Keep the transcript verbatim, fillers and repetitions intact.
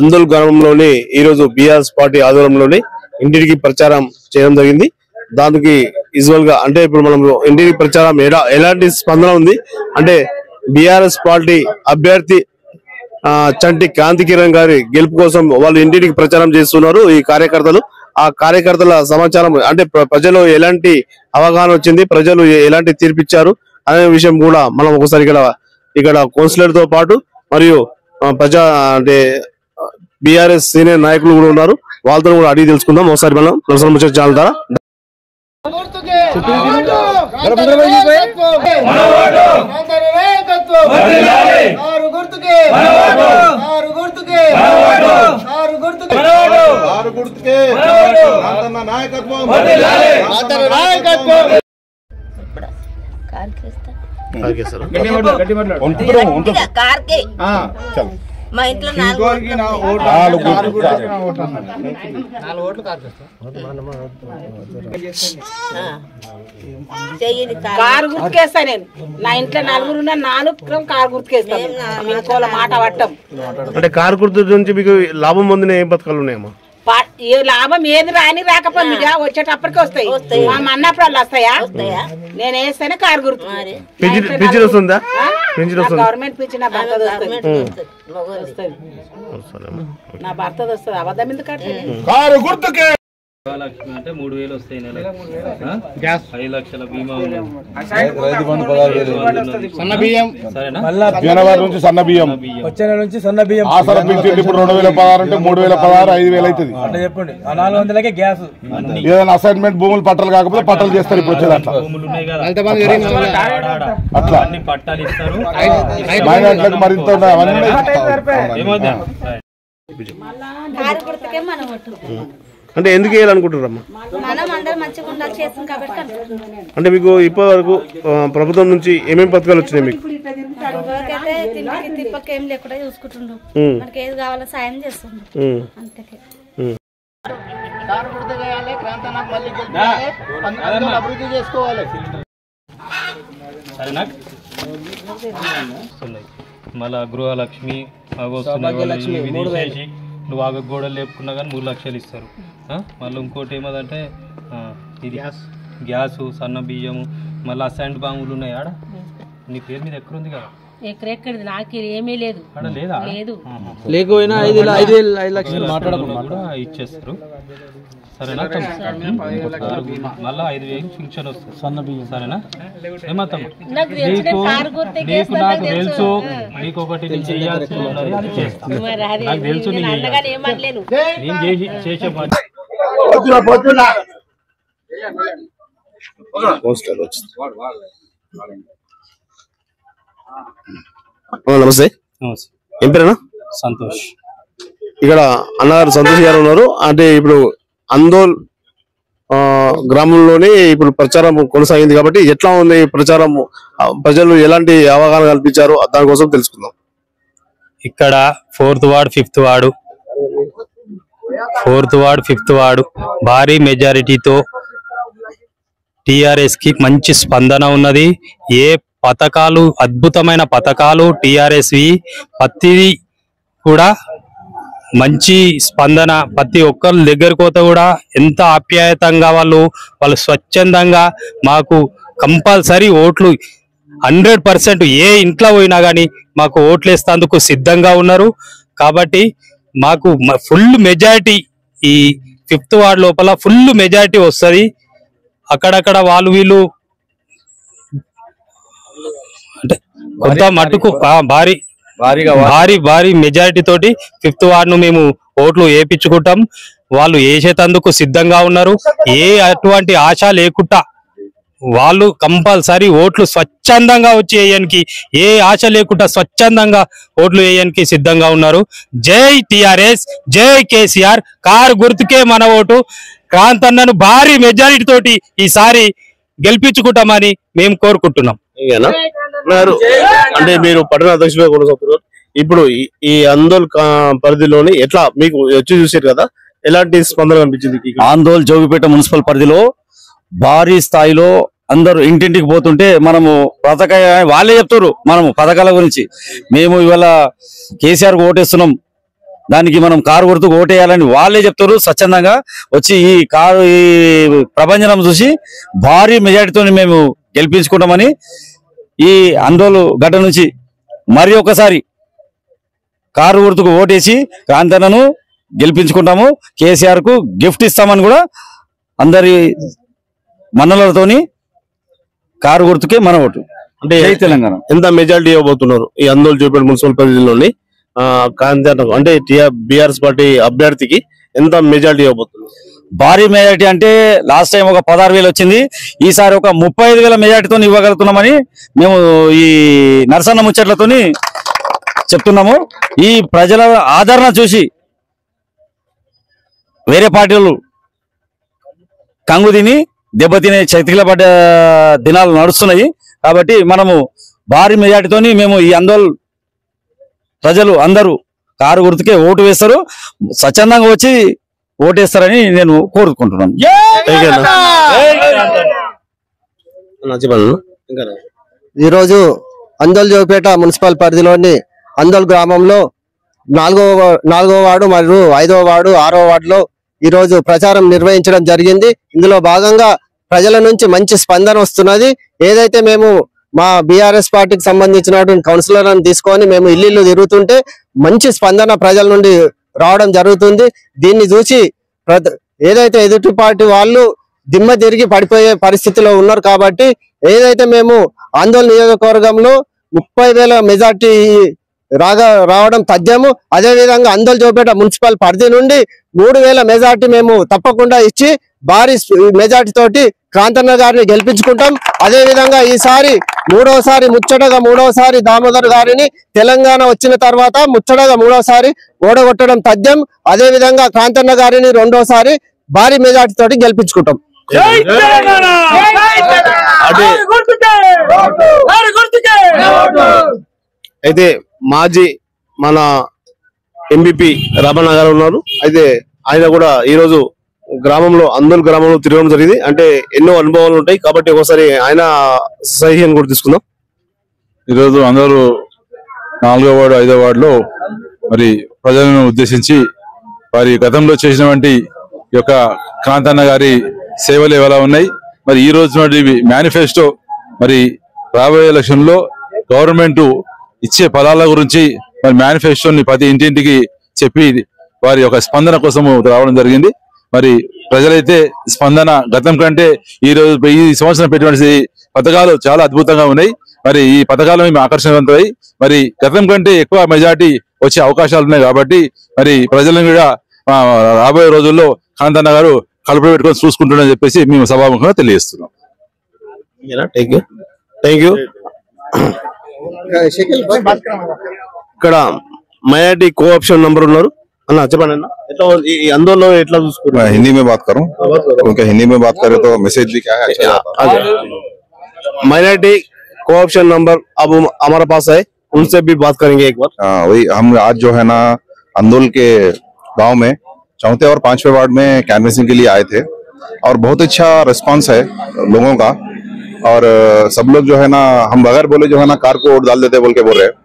అందోల్ గ్రామంలోని ఈ రోజు బీఆర్ఎస్ పార్టీ ఆధ్వర్యంలోని ఇంటికి ప్రచారం చేయడం జరిగింది. దానికి యూజువల్ గా అంటే ఇప్పుడు మనం ఇంటికి ప్రచారం ఎలాంటి స్పందన ఉంది అంటే బీఆర్ఎస్ పార్టీ అభ్యర్థి చంటి కాంతి కిరణ్ గారి గెలుపు కోసం వాళ్ళు ఇంటికి ప్రచారం చేస్తున్నారు ఈ కార్యకర్తలు. ఆ కార్యకర్తల సమాచారం అంటే ప్రజలు ఎలాంటి అవగాహన వచ్చింది, ప్రజలు ఎలాంటి తీర్పిచ్చారు అనే విషయం కూడా మనం ఒకసారి ఇక్కడ ఇక్కడ కౌన్సిలర్ తో పాటు మరియు ప్రజా అంటే బీఆర్ఎస్ సీనియర్ నాయకులు కూడా ఉన్నారు, వాళ్ళతో కూడా అడిగి తెలుసుకుందాం ఒకసారి మనం నర్సల్ ముచ్చట ఛానల్ ద్వారా. మా ఇంట్లో కారు గుర్తుకేస్తా నేను. నా ఇంట్లో నలుగురు నాలుగు కారు గుర్తుకేస్తాను. మాట పట్టం అంటే కారు గుర్తు నుంచి మీకు లాభం పొందిన ఏం పథకాలు ఉన్నాయమ్మా? ఏ లాభం ఏది రాని రాకపోయింది వచ్చేటప్పటికి వస్తాయి. మా అన్నప్పుడు వాళ్ళు వస్తాయా? నేను వేస్తేనే కారు గుర్తు. పింఛన్ వస్తుందా? గవర్నమెంట్ పింఛన్ నా భర్తది వస్తుంది. నా భర్తది వస్తుంది. అబద్ధం ఎందుకు కారు గుర్తుకే లక్ష్మి అంటే మూడు వేలు వస్తాయి నెల. ఐదు లక్షల బీమా సన్న బియ్యం సరేనా? జనవరి నుంచి సన్న బియ్యం వచ్చే నెల నుంచి సన్న బియ్యం ఆసరా పింఛన్ ఇప్పుడు రెండు వేల పదహారు అంటే మూడు వేల పదహారు ఐదు వేలు అవుతుంది. చెప్పండి నాలుగు వందలకే గ్యాస్. ఏదైనా అసైన్మెంట్ భూములు పట్టాలు కాకపోతే పట్టాలు చేస్తారు. ఇప్పుడు వచ్చేది అట్లా భూములు ఉన్నాయి కదా అట్లా అన్ని పట్టాలు ఇస్తారు. మైనార్టీలకు మరింత అంటే ఎందుకు వేయాలనుకుంటున్నారమ్మా? అంటే మీకు ఇప్పటి వరకు ప్రభుత్వం నుంచి ఏమేమి పథకాలు వచ్చినాయి మీకు? తిప్పకేం లేకుండా చూసుకుంటుండ్రు, మనకి ఏది కావాలో సాయం చేస్తుండ్రు. అంతకే అభివృద్ధి చేసుకోవాలి. సరేనా? మళ్ళా గృహలక్ష్మి విదేశీ నువ్వు ఆగ గోడలు లేపుకున్నా కానీ మూడు లక్షలు ఇస్తారు. మళ్ళీ ఇంకోటి ఏమదంటే ఇది గ్యాస్ సన్న బియ్యము మళ్ళీ అసైన్ బాంబులు ఉన్నాయి. ఆడ నీ పేరు మీద ఎక్కడ ఉంది కదా? ఎక్కడెక్కడిది నాకు ఏమీ లేదు. లేదా? లేదు. లేకపోయినా ఐదు ఐదు ఐదు లక్షలు మాట్లాడకుండా ఇచ్చేస్తారు. సరేనా? మళ్ళీ ఐదు వేలు పింఛన్ వస్తుంది సన్న బియ్యం. సరేనా? ఏమవుతాం నీకు నాకు తెలుసు, నీకు ఒకటి చేయాల్సి ఉన్నది అది చేస్తాను. నాకు తెలుసు నేను చేసి చేసే పని. నమస్తే, ఏం పేరేనా? సంతోష్. ఇక్కడ అన్నగారు సంతోష్ గారు ఉన్నారు. అంటే ఇప్పుడు అందోల్ గ్రామంలోనే ఇప్పుడు ప్రచారం కొనసాగింది కాబట్టి ఎట్లా ఉంది ప్రచారం, ప్రజలు ఎలాంటి అవగాహన కల్పించారు దానికోసం తెలుసుకుందాం. ఇక్కడ fourth ward fifth ward fourth ward fifth ward భారీ మెజారిటీతో టిఆర్ఎస్ కి మంచి స్పందన ఉన్నది. ఏ పథకాలు అద్భుతమైన పథకాలు టిఆర్ఎస్ వి ప్రతిదీ కూడా మంచి స్పందన. ప్రతి ఒక్కరి దగ్గర కోత కూడా ఎంత ఆప్యాయతంగా వాళ్ళు వాళ్ళు స్వచ్ఛందంగా మాకు కంపల్సరీ ఓట్లు హండ్రెడ్ పర్సెంట్ ఏ ఇంట్లో పోయినా కానీ మాకు ఓట్లు వేసేందుకు సిద్ధంగా ఉన్నారు. కాబట్టి మాకు ఫుల్ మెజారిటీ ఈ ఫిఫ్త్ వార్డ్ లోపల ఫుల్ మెజారిటీ వస్తుంది. అక్కడక్కడ వాళ్ళు వీళ్ళు అంటే కొంత మట్టుకు భారీ భారీ భారీ మెజారిటీ తోటి ఫిఫ్త్ వార్డ్ ను మేము ఓట్లు వేయించుకుంటాం. వాళ్ళు వేసేటందుకు సిద్ధంగా ఉన్నారు. ఏ అటువంటి ఆశ లేకుండా వాళ్ళు కంపల్సరీ ఓట్లు స్వచ్ఛందంగా వచ్చి వేయడానికి, ఏ ఆశ లేకుండా స్వచ్ఛందంగా ఓట్లు వేయడానికి సిద్ధంగా ఉన్నారు. జై టిఆర్ఎస్, జై కేసీఆర్. కారు గుర్తుకే మన ఓటు. క్రాంతన్నను భారీ మెజారిటీ తోటి ఈసారి గెలిపించుకుంటామని మేము కోరుకుంటున్నాం. అంటే మీరు పట్టణ అధ్యక్షులుగా కొనసాగుతున్నారు. ఇప్పుడు ఈ అందోల్ పరిధిలోని ఎట్లా మీకు వచ్చి చూసారు కదా, ఎలాంటి స్పందన కనిపించింది? ఆందోళ్ జోగిపేట మున్సిపల్ పరిధిలో భారీ స్థాయిలో అందరూ ఇంటింటికి పోతుంటే మనము పథక వాళ్ళే చెప్తారు మనము పథకాల గురించి. మేము ఇవాళ కేసీఆర్ కు ఓటేస్తున్నాం, దానికి మనం కారు గుర్తుకు ఓటేయాలని వాళ్ళే చెప్తారు. స్వచ్ఛందంగా వచ్చి ఈ కారు ఈ ప్రభంజనం చూసి భారీ మెజార్టీతో మేము గెలిపించుకుంటామని ఈ ఆందోళన గడ్డ నుంచి మరి ఒకసారి కారు గుర్తుకు ఓటేసి క్రాంతనను గెలిపించుకుంటాము. కేసీఆర్ కు గిఫ్ట్ ఇస్తామని కూడా అందరి మన్నలతోని కారు గుర్తుకే మన ఓటు. అంటే జై తెలంగాణ. ఎంత మెజారిటీ ఇవ్వబోతున్నారు ఈ అందోల్ జోపేట మున్సిపల్ పరిధిలోని కాంతి అంటే బీఆర్ఎస్ పార్టీ అభ్యర్థికి ఎంత మెజారిటీ ఇవ్వబోతున్నారు? భారీ మెజారిటీ అంటే లాస్ట్ టైం ఒక పదహారు వేలు వచ్చింది, ఈసారి ఒక ముప్పై ఐదు వేల మెజారిటీతో ఇవ్వగలుగుతున్నామని మేము ఈ నరసన్న ముచ్చట్లతోని చెప్తున్నాము. ఈ ప్రజల ఆదరణ చూసి వేరే పార్టీలు కంగుదిని దెబ్బతినే చతికిల పడ్డ దినాలు నడుస్తున్నాయి. కాబట్టి మనము భారీ మెజార్టీతోని మేము ఈ ఆందోళన ప్రజలు అందరూ కారు గుర్తుకే ఓటు వేస్తారు, స్వచ్ఛందంగా వచ్చి ఓటేస్తారని నేను కోరుకుంటున్నాను. ఈరోజు అందోల్ జోపేట మున్సిపల్ పరిధిలోని అందోల్ గ్రామంలో నాలుగవ నాలుగవ వార్డు మరియు ఐదవ వార్డు ఆరవ వార్డులో ఈరోజు ప్రచారం నిర్వహించడం జరిగింది. ఇందులో భాగంగా ప్రజల నుంచి మంచి స్పందన వస్తున్నది. ఏదైతే మేము మా బీఆర్ఎస్ పార్టీకి సంబంధించినటువంటి కౌన్సిలర్లను తీసుకొని మేము ఇల్లు తిరుగుతుంటే మంచి స్పందన ప్రజల నుండి రావడం జరుగుతుంది. దీన్ని చూసి ఏదైతే ఎదుటి పార్టీ వాళ్ళు దిమ్మ తిరిగి పడిపోయే పరిస్థితిలో ఉన్నారు. కాబట్టి ఏదైతే మేము ఆందోళన నియోజకవర్గంలో ముప్పై వేల మెజార్టీ రాగా రావడం తథ్యము. అదే విధంగా అందోల్ జోపేట మున్సిపల్ పరిధి నుండి మూడు వేల మెజార్టీ మేము తప్పకుండా ఇచ్చి భారీ మెజార్టీ తోటి క్రాంతన్న గారిని గెలిపించుకుంటాం. అదే విధంగా ఈసారి మూడవసారి ముచ్చటగా మూడవసారి దామోదర్ గారిని తెలంగాణ వచ్చిన తర్వాత ముచ్చటగా మూడవసారి ఓడగొట్టడం తథ్యం. అదే విధంగా క్రాంతన్న గారిని రెండోసారి భారీ మెజార్టీ తోటి గెలిపించుకుంటాం. అయితే మాజీ మన ఎంపీపీ రమణ గారు ఉన్నారు. అయితే ఆయన కూడా ఈ రోజు గ్రామంలో అందోల్ గ్రామంలో తిరగడం జరిగింది. అంటే ఎన్నో అనుభవాలు ఉంటాయి కాబట్టి ఒకసారి ఆయన సజెషన్ కూడా తీసుకుందాం. ఈరోజు అందరూ నాలుగో వార్డు ఐదో వార్డులో మరి ప్రజలను ఉద్దేశించి వారి గతంలో చేసినటువంటి యొక్క క్రాంతన్న గారి సేవలు ఎలా ఉన్నాయి, మరి ఈ రోజు మేనిఫెస్టో, మరి రాబోయే ఎలక్షన్ లో గవర్నమెంట్ ఇచ్చే ఫలాల గురించి మరి మేనిఫెస్టోని ప్రతి ఇంటింటికి చెప్పి వారి యొక్క స్పందన కోసం రావడం జరిగింది. మరి ప్రజలైతే స్పందన గతం కంటే ఈ రోజు ఈ సంవత్సరం పెట్టినటువంటి పథకాలు చాలా అద్భుతంగా ఉన్నాయి. మరి ఈ పథకాలు మేము ఆకర్షణవంతమై మరి గతం కంటే ఎక్కువ మెజార్టీ వచ్చే అవకాశాలు ఉన్నాయి. కాబట్టి మరి ప్రజలను కూడా రాబోయే రోజుల్లో కాంతన్న గారు కలుపు పెట్టుకొని చూసుకుంటున్నారని చెప్పేసి మేము సభాముఖంగా తెలియజేస్తున్నాం. ఇక్కడ మైనార్టీ కోఆప్షన్ నంబర్ ఉన్నారు అన్న, చెప్పండి అన్న. ఎట్లా ఈ ఆందోళన ఎట్లా చూసుకుంటారు? हिंदी में बात करूं क्योंकि हिंदी में बात करें तो मैसेज भी क्या है अच्छा जाता है। माइनॉरिटी कोऑप्शन नंबर अब हमारे पास है, उनसे भी बात करेंगे एक बार। हाँ वही हम आज जो है ना अंदोल के गांव में चौथे और पांचवें वार्ड में कैनवसिंग के लिए आए थे और बहुत अच्छा रिस्पांस है लोगों का। और सब लोग जो है ना हम बगैर बोले जो है ना कार को वोट डाल देते बोल के बोल रहे हैं।